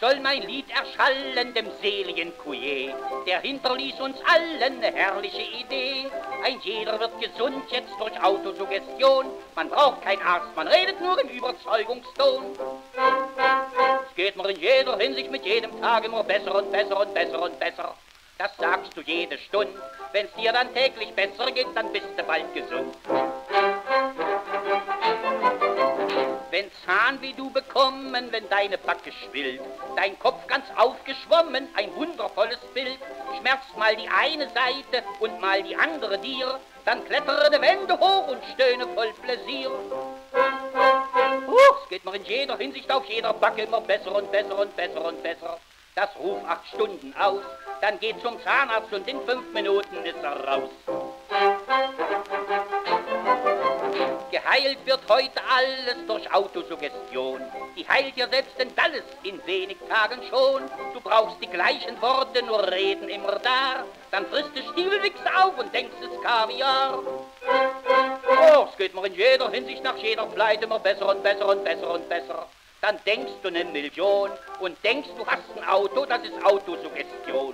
soll mein Lied erschallen dem seligen Cuvier. Der hinterließ uns allen eine herrliche Idee. Ein jeder wird gesund jetzt durch Autosuggestion. Man braucht keinen Arzt, man redet nur im Überzeugungston. Es geht mir in jeder Hinsicht mit jedem Tag immer besser und besser und besser und besser. Das sagst du jede Stunde. Wenn's dir dann täglich besser geht, dann bist du bald gesund. Wenn Zahn wie du bekommen, wenn deine Backe schwillt, dein Kopf ganz aufgeschwommen, ein wundervolles Bild, schmerzt mal die eine Seite und mal die andere dir, dann klettere die Wände hoch und stöhne voll Pläsier. Es geht mir in jeder Hinsicht auf jeder Backe immer besser und besser und besser und besser. Das ruf 8 Stunden aus, dann geht zum Zahnarzt und in 5 Minuten ist er raus. Geheilt wird heute alles durch Autosuggestion. Die heilt dir selbst den Dalles in wenig Tagen schon. Du brauchst die gleichen Worte, nur reden immer da. Dann frisst du Stiefelwichs auf und denkst es Kaviar. Es geht mir in jeder Hinsicht nach jeder Pleite immer besser und besser und besser und besser. Dann denkst du 1 Million und denkst du hast ein Auto, das ist Autosuggestion.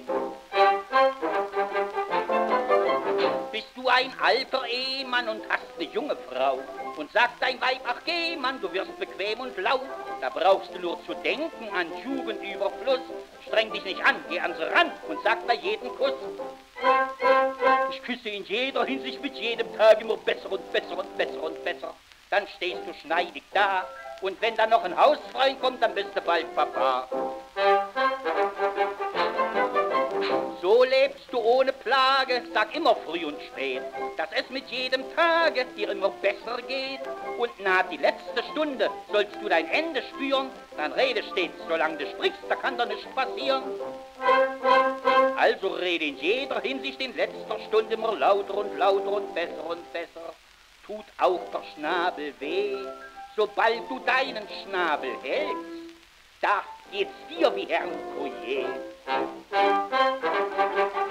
Bist du ein alter Ehemann und hast eine junge Frau und sagt dein Weib, ach geh Mann, du wirst bequem und blau, da brauchst du nur zu denken an Jugendüberfluss. Streng dich nicht an, geh ans Rand und sag bei jedem Kuss. Ich küsse in jeder Hinsicht mit jedem Tag immer besser und besser und besser und besser. Dann stehst du schneidig da und wenn dann noch ein Hausfreund kommt, dann bist du bald Papa. So lebst du ohne Plage, sag immer früh und spät, dass es mit jedem Tage dir immer besser geht. Und naht die letzte Stunde, sollst du dein Ende spüren, dann rede stets, solange du sprichst, da kann doch nichts passieren. Also rede in jeder Hinsicht in letzter Stunde immer lauter und lauter und besser und besser. Tut auch der Schnabel weh, sobald du deinen Schnabel hältst, da geht's dir wie Herrn Cuvier.